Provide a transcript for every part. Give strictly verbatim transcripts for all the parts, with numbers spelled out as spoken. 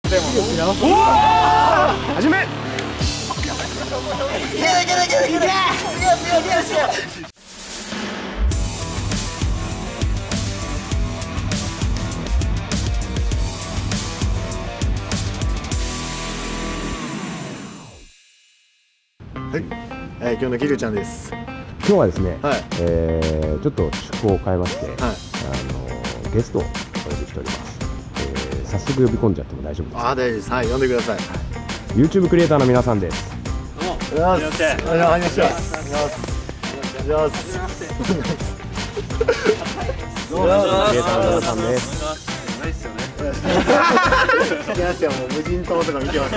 でも始め。いけいけいけいけいけ。はい、えー、今日のキリュウちゃんです。 今日はですね、 はい、 えー、ちょっと趣向を変えまして、はい、あのゲストをお呼びしております。えー、早速呼び込んじゃっても大丈夫ですか？ あ、大丈夫です。はい、呼んでください。はい、 YouTube クリエイターの皆さんです。 おはようございます。おはようございます。おはようございます。 クリエイターの皆さんです。 ないっすよね。聞きましたよ。もう無人島とか見てました。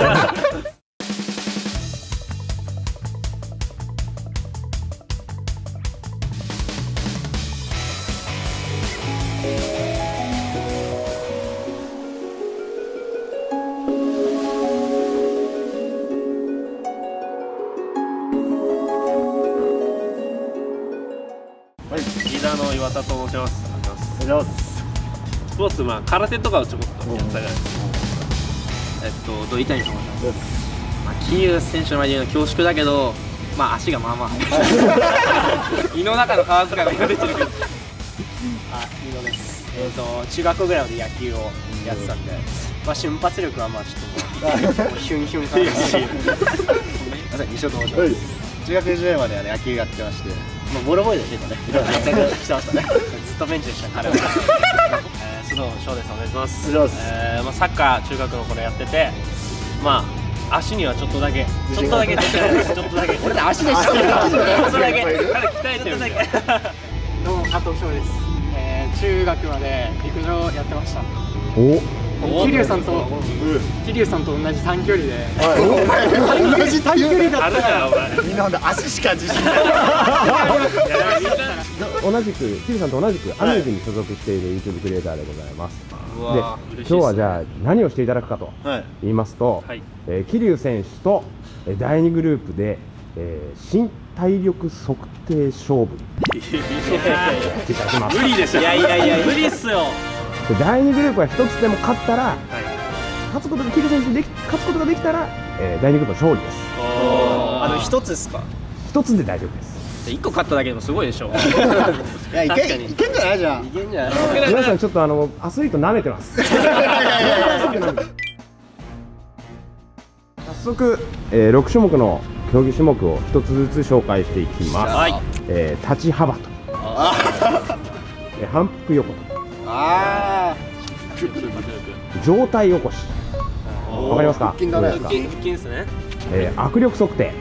リーダーの岩田と申します。 おはようございます。 スポーツ、まあ空手とかをちょこっとやったぐらいです。えっと土井谷と申します。まあ桐生選手の前で言うの恐縮だけど、まあ足がまあまあ胃の中の皮使いが今出てるけど。 あ、飯野です。えっと中学ぐらいまで野球をやってたんで、まあ瞬発力はまあちょっともうヒュンヒュン感じし。西尾と申します。中学時代までは野球やってまして。まあボロボロで結構ね、活躍してましたね。ずっとベンチでした彼は。須藤翔です。お願いします。えー、まあサッカー中学の頃やってて、まあ足にはちょっとだけ、ちょっとだけ出てる。ちょっとだけ。俺足でした。ちょっとだけ。彼鍛えてる。どうも加藤翔です。えー、中学まで陸上やってました。お。桐生さんと桐生さんと同じ短距離で。同じ短距離だったらみんなほんで足しか自信ない。 同じく桐生さんと同じくアミューズに所属している YouTube クリエイターでございます。で、今日はじゃあ何をしていただくかと言いますと、桐生選手とだいにグループで新体力測定勝負いただきます。 無理ですよ。いやいやいや無理っすよ。 だいにグループはひとつでも勝ったら、はい、勝つことが桐生選手で勝つことができたら、えー、だいにグループの勝利です。 あのひとつですか？ ひとつで大丈夫です。 いっこ勝っただけでもすごいでしょ。 いや、いけん、いけんじゃないじゃん。いけんじゃない。 皆さんちょっとあのアスリート舐めてます。早速、えー、ろくしゅもくの競技種目をひとつずつ紹介していきます。はい、えー、立ち幅跳び、えー、反復横跳び、あ上体起こし、わかりますか？ 腹筋だね。腹筋ですね。 えー、握力測定、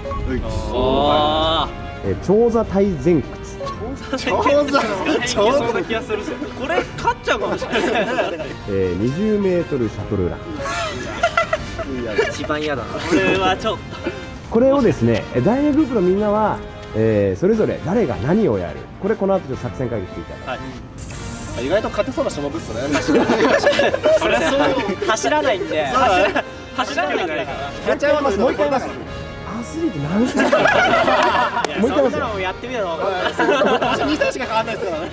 えー、長座体前屈。 長座長座な気がする。これ勝っちゃうかもしれない。 えー、にじゅうメートルシャトルラン。 一番嫌だな。これはちょっと。 これをですね、だいにグループのみんなは、えー、それぞれ誰が何をやる。これこの後ちょっと作戦会議していただいて。 意外と勝てそうな種目っすね。 そりゃそう。走らないんで。走らないから。やっちゃいます。もう一回言います。アスリート何してるんですか。もう一回言いますよ。 やってみろ。 にさいしか変わんないですからね。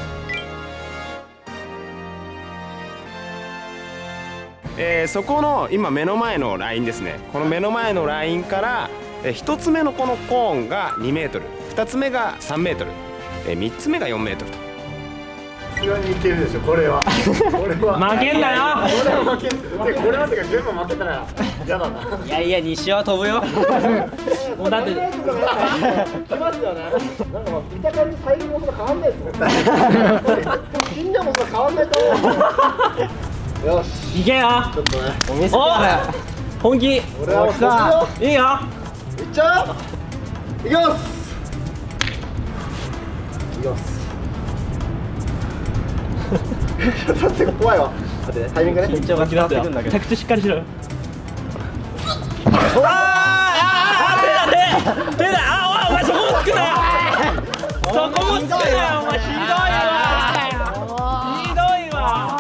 えー、そこの今目の前のラインですね。この目の前のラインからえひとつめのこのコーンがにメートル、ふたつめがさんメートル、えみっつめがよんメートルと。 さすがにいけるでしょ、これは。これは負けんなよ。 これは負けん。これはてか全部負けたら嫌だな。 いやいや、西は飛ぶよ。もうだって来ますよね。なんか見た感じ体力もそんな変わんないですもん。筋量もそんな変わんないと思う。よし。 いけよ。 ちょっとね。 お見せだ。本気。 俺はもうさ、 いいよ。 いっちゃう。いきます。いきます。だって怖いわ。だってタイミングね。 緊張が伝わってくるんだけど。着地しっかりしろよ。ああ、手だ手。手だ。あ、お前そこもつくなよ。そこもつくなよ。お前ひどいわ。ひどいわ。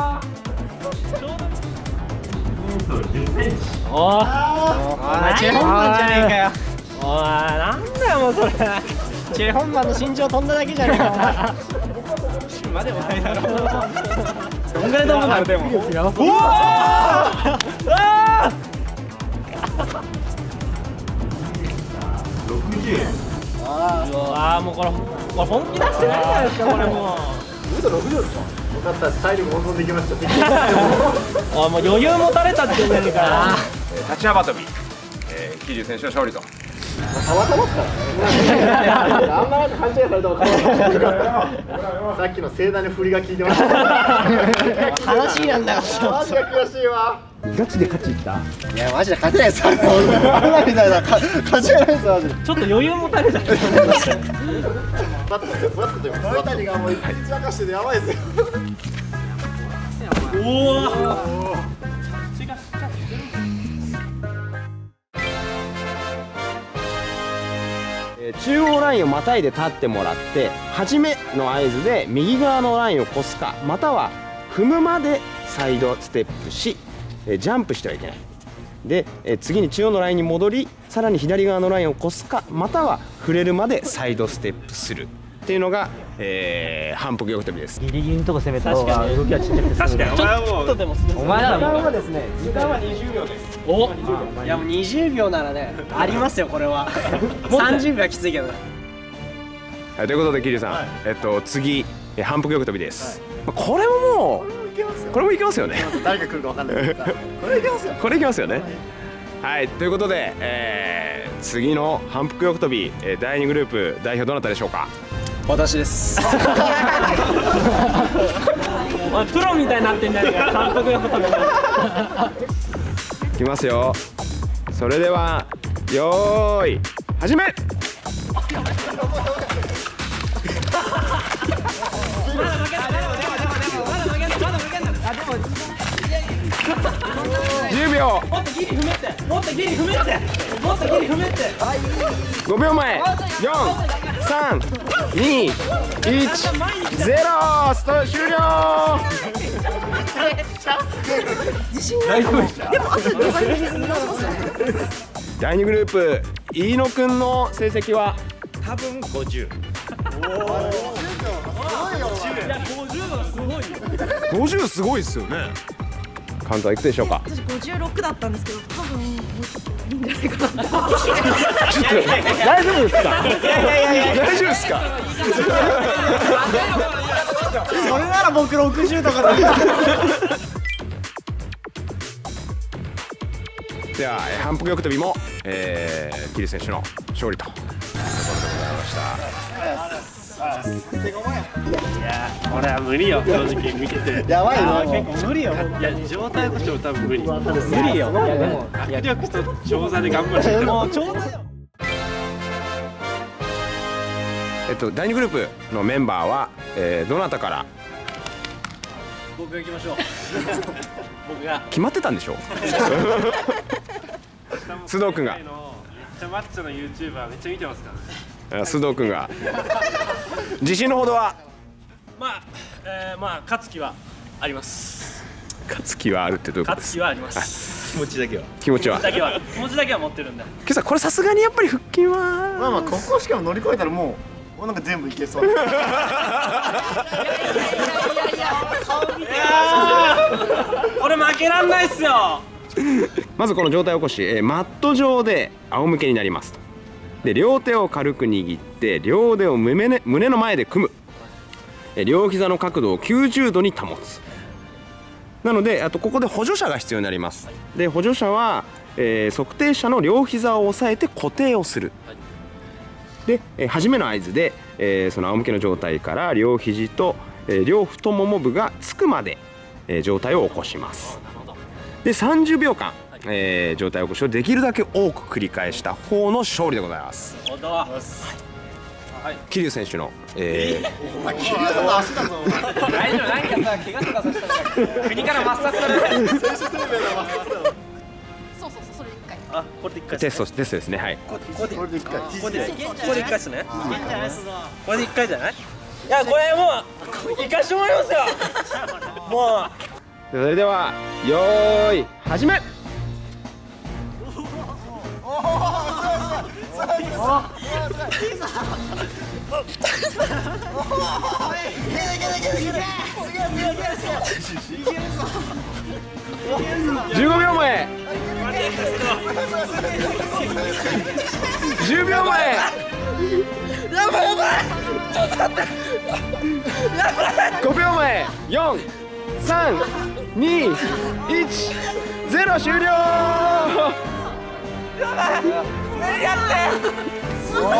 おい。お前チェホンマンじゃねえかよ。おい、なんだよもうそれ。チェホンマンの身長飛んだだけじゃねえかお前。までもないだろう。どんぐらい飛ぶんだよでも。おお。 ああもうこれこれ本気出してないじゃないですかこれもう。 嘘ろくじゅうですか。分かった、体力温存できました。 あもう余裕持たれたって言うんじゃねえかな。 立ち幅跳び、えー、桐生選手の勝利と。 たまたまっすからね。あんまなんか勘違いされたことない。さっきの盛大な振りが効いてました。 話なんだよ。 マジで悔しいわ。 ガチで勝ちいった。 いやマジで勝てないです。あんなみたいな勝ちがないですマジで。 ちょっと余裕持たれた。 待って待って待って。ノイタニがもう一日明かしててやばいですよ。 おお。 中央ラインをまたいで立ってもらって初めの合図で右側のラインを越すかまたは踏むまでサイドステップしジャンプしてはいけないで次に中央のラインに戻りさらに左側のラインを越すかまたは触れるまでサイドステップするっていうのが、えー、反復横跳びです。 ギリギリのとこ攻めた方が動きはちっちゃくて確かにお前はもうちょっとでもお前ら時間はですね時間はにじゅうびょうです。おいやもうにじゅうびょうならねありますよこれは。さんじゅうびょうはきついけどね。 はい、ということで桐生さん、はい、えっと次反復横跳びです、はい、これももうこれもいけますよね。 誰が来るかわかんないですけどこれいけますよ。 これいけますよね。はい、ということで、えー、次の反復横跳びだいにグループ代表どなたでしょうか。 私です。おいプロみたいになってんじゃねえか。反復横跳び。 いきますよ。それではよーい始め。じゅうびょう。 もっとギリ踏めってもっとギリ踏めってもっとギリ踏めって。 ごびょうまえよんさんにいちゼロスト終了。だいにグループ飯野くんの成績は多分ごじゅう。 ごじゅうすごいですよね。カウントはいくつでしょうか。 私ごじゅうろくだったんですけど、多分もうちょっといいんじゃないかな。 ちょっと大丈夫ですか。大丈夫ですか。 それなら僕ろくじゅうとかだ。 では反復横跳びも、えー、桐生選手の勝利というところでございました。 いやこれは無理よ正直見てて。 やばいよ。 結構無理よ。いや状態としても多分無理。無理よ。いやでも握力と長座で頑張る。もう長座よ。 えっとだいにグループのメンバーは、えー、どなたから。 僕が行きましょう。僕が決まってたんでしょう。須藤君が。 めっちゃマッチョの ユーチューバーめっちゃ見てますからね。 須藤君が自信のほどは。 まあ、えー、まあ勝つ気はあります。 勝つ気はあるってどういうことですか。 勝つ気はあります。気持ちだけは気持ちはだけは気持ちだけは持ってるんで。 今朝これさすがにやっぱり腹筋はまあまあここしかも乗り越えたらもうもうなんか全部いけそう。 これ負けらんないっすよ。 まずこの上体起こし、えー、マット上で仰向けになりますと。で両手を軽く握って両腕を胸ね胸の前で組む、えー、両膝の角度をきゅうじゅうどに保つ。なのであとここで補助者が必要になります。で補助者は、えー、測定者の両膝を押さえて固定をする。で、えー、初めの合図で、えー、その仰向けの状態から両肘と、えー、両太もも部がつくまで、えー、状態を起こします。でさんじゅうびょうかん、えー、状態起こしをできるだけ多く繰り返した方の勝利でございます。桐生選手の、えー、 お前桐生さんの足だぞ。 大丈夫なんかさ怪我とかさせたら国から抹殺される。 そうそうそうそれ一回。 あこれで一回テストテストですね。はい。 ここでこれで一回。 ここでここで一回ですね。これで一回じゃない。いやこれもう行かしてもらいますよ。もう。 それではよーい始め。じゅうごびょうまえじゅうびょうまえ。 やばいやばい。ちょっと待って。やばい。 ごびょうまえ。よん、さん、に、いち、ゼロ終了。 やばい。無理やって。すごい。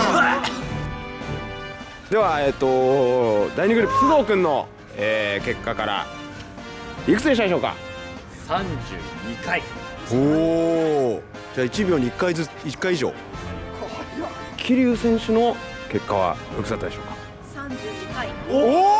では、えっとだいにグループ須藤君の、えー、結果からいくつでしたでしょうか。 さんじゅうにかい。 おお。じゃあいちびょうにいっかいずついっかい以上。桐生選手の結果はいくつだったでしょうか。 三十二回。 お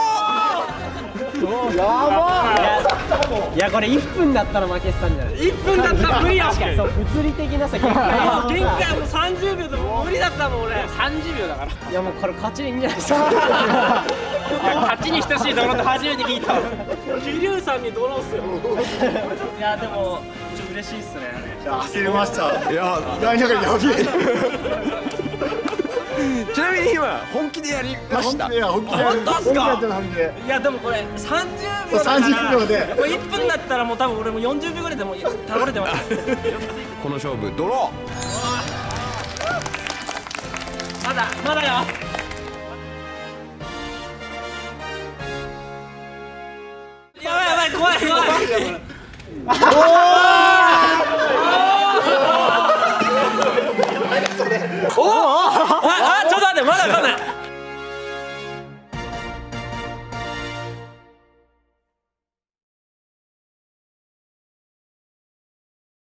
お。 やばいやこれいっぷんだったら負けてたんじゃない。 いっぷんだったら無理や。 確かにそう物理的なさ限界。 限界もうさんじゅうびょうでも無理だったもん俺。さんじゅうびょうだから。 いやもうこれ勝ちでいいんじゃないですか。 勝ちに等しいドローって初めて聞いた。桐生さんにドローっすよ。いやでもちょっと嬉しいっすね。 焦りました。 いや大中やべえ。 ちなみに今本気でやりました。 いや本気で本当っすか。 本気でやってる。 いやでもこれさんじゅうびょうだからさんじゅうびょうでこれいっぷんだったらもう多分俺もよんじゅうびょうぐらいでもう倒れてました。 この勝負ドロまだまだよ。やばいやばい怖い怖い。おお。